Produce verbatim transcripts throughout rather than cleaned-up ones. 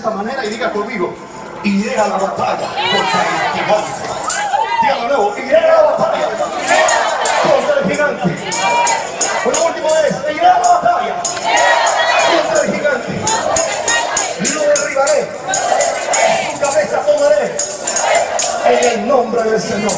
esa manera y diga conmigo, iré a la batalla contra el gigante. Dígalo nuevo, iré a la batalla contra el gigante. Por última vez, iré a la batalla contra el gigante. Lo derribaré, su cabeza tomaré en el nombre del Señor.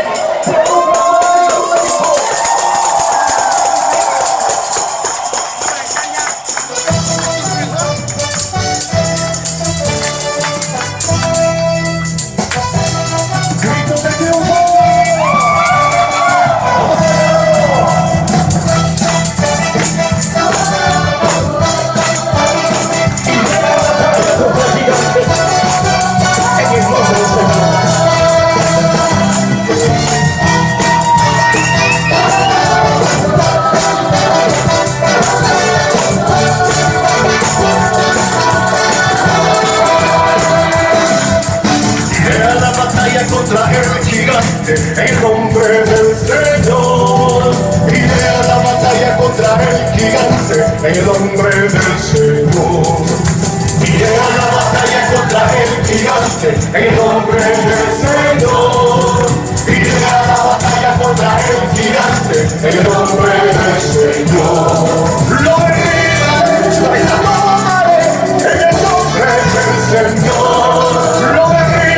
Contra el gigante, en nombre del Señor. Iré a la batalla contra el gigante, en el nombre del Señor. Iré a la batalla contra el gigante, en el nombre del Señor. Iré a la batalla contra el gigante, en el nombre del Señor. Lo derribaré, la tomaré, en el nombre del Señor. Lo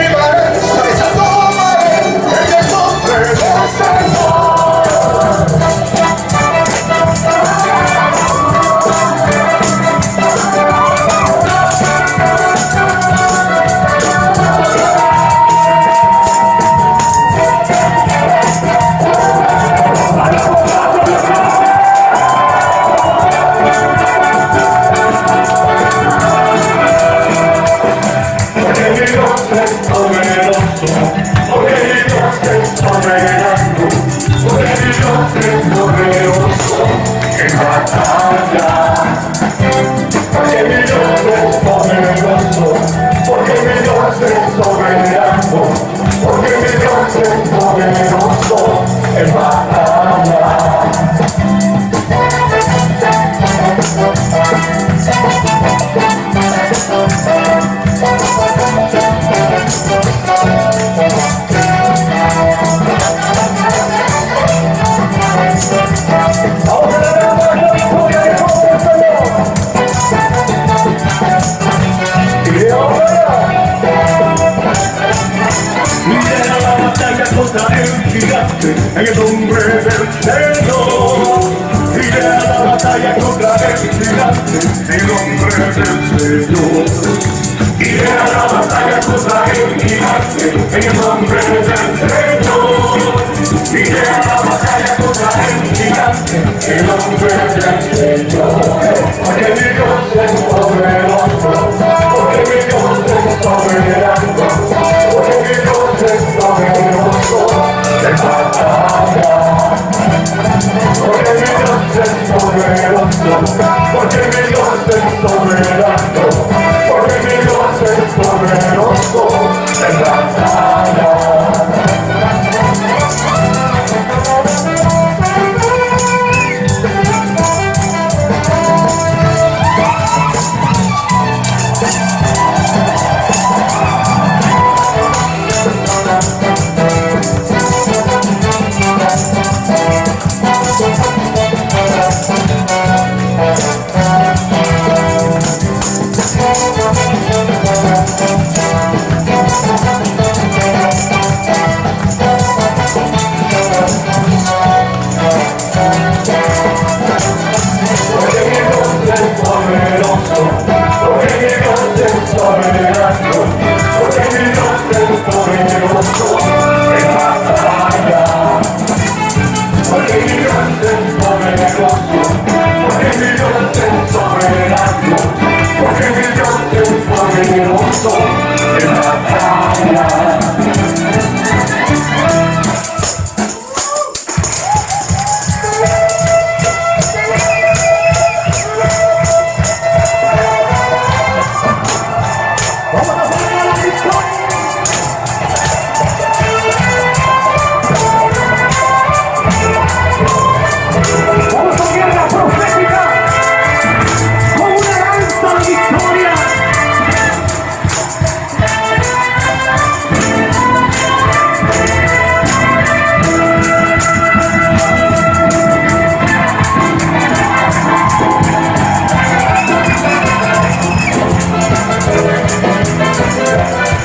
en el nombre del Señor. Iré a la batalla contra el gigante, en el nombre del Señor. Iré a la batalla contra el gigante, en el nombre del Señor. Iré a la batalla contra el gigante, en el nombre del Señor. Porque mi Dios es poderoso, porque mi Dios es soberano, porque mi Dios es poderoso. En batalla, porque mi Dios es poderoso, porque mi Dios es soberano, porque mi Dios es poderoso. En batalla.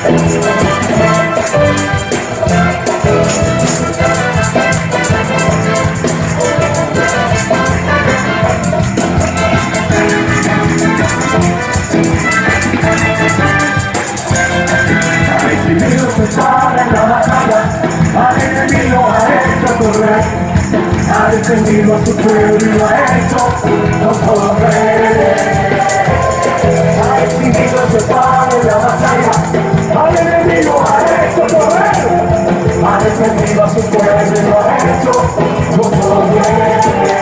Al enemigo ha hecho correr, ha defendido a su pueblo y lo ha hecho no correr. Ha extinguido su espada en la batalla, al enemigo ha hecho correr, ha defendido a su pueblo y lo ha hecho no correr.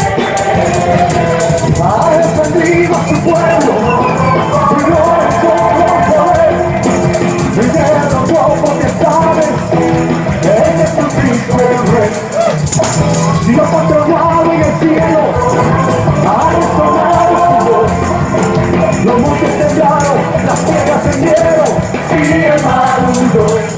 Ha defendido a su pueblo y lo ha hecho no correr. Y derrotó potestades. Jesucristo el Rey, Dios patronado en el cielo, ha resonado su voz. Los montes temblaron, las piedras se hundieron y el mar huyó.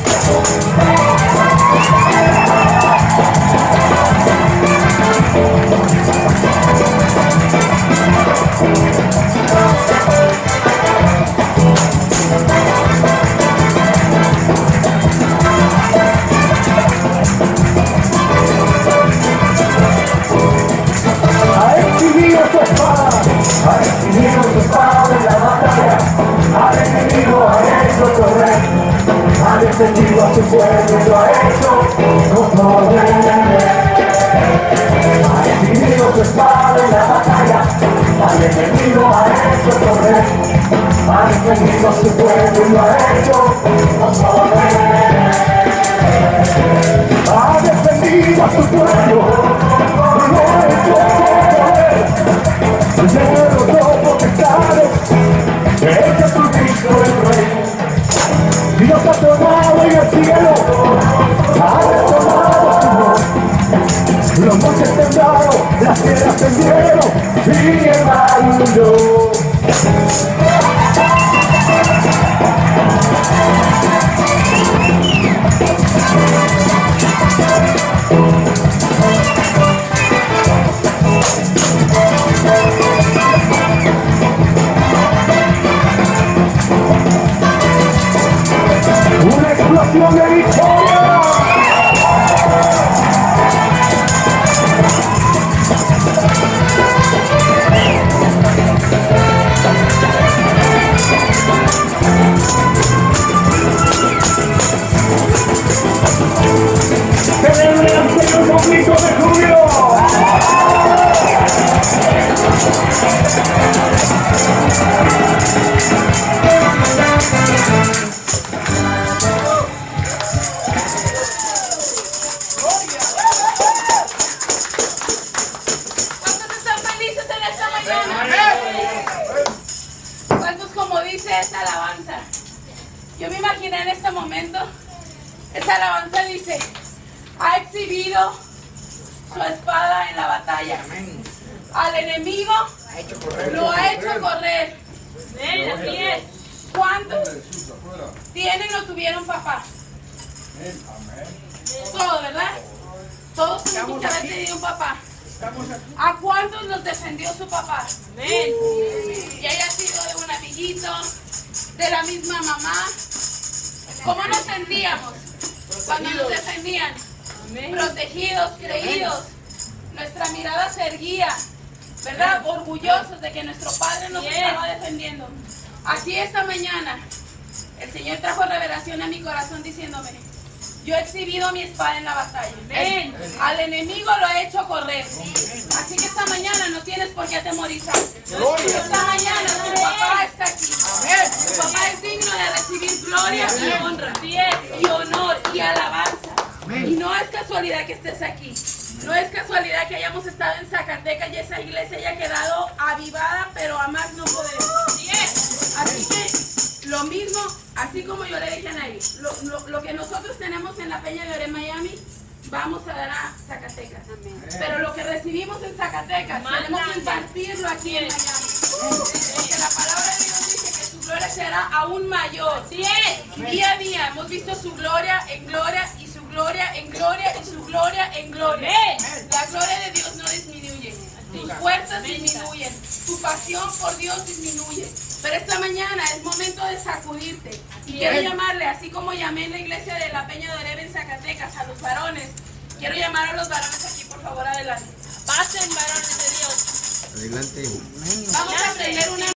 Ha exhibido su espada en la batalla, al enemigo ha hecho correr, ha defendido a su pueblo y lo ha hecho no correr. Ha exhibido su espada en la batalla, al enemigo ha hecho correr, ha defendido a su pueblo y lo ha hecho no correr. Ha defendido a su pueblo y lo ha hecho correr. Derrotó potestades, es Jesucristo el Rey. Dios ha tomado en el cielo, ha retomado su voz. Los montes temblaron, las piedras se hundieron y el mar huyó. Una explosión de victoria. Celebremos un poquito de júbilo. Esta alabanza, yo me imaginé en este momento, esta alabanza dice: ha exhibido su espada en la batalla, al enemigo lo ha hecho correr. Así es. ¿Cuántos tienen o tuvieron papá? Todos, ¿verdad? Todos tenemos que haber tenido un papá. ¿A cuántos nos defendió su papá? Amén. Y haya sido de un amiguito, de la misma mamá. ¿Cómo nos sentíamos cuando nos defendían? Protegidos, creídos. Nuestra mirada se erguía, ¿verdad? Orgullosos de que nuestro Padre nos estaba defendiendo. Así esta mañana el Señor trajo revelación a mi corazón diciéndome: yo he exhibido mi espada en la batalla. Amén. Al enemigo lo he hecho correr. Así que esta mañana no tienes por qué atemorizar. Esta mañana tu papá está aquí. Tu papá es digno de recibir gloria y honra, y honor y alabanza. Y no es casualidad que estés aquí. No es casualidad que hayamos estado en Zacatecas y esa iglesia haya quedado avivada, pero a más no podemos. Así que lo mismo, así como yo le dije a Nairi, lo, lo, lo que nosotros tenemos en la Peña de Oro en Miami, vamos a dar a Zacatecas. Amén. Pero lo que recibimos en Zacatecas, tenemos que impartirlo aquí en Miami. Porque la palabra de Dios dice que su gloria será aún mayor. Así es. Día a día hemos visto su gloria en gloria y su gloria en gloria y su gloria en gloria. La gloria de Dios no disminuye. Tus fuerzas disminuyen. Tu pasión por Dios disminuye. Pero esta mañana es momento de sacudirte y Y quiero llamarle, así como llamé en la iglesia de la Peña de Oreb en Zacatecas, a los varones. Quiero llamar a los varones aquí, por favor, adelante. Pasen, varones de Dios. Adelante. Vamos a aprender una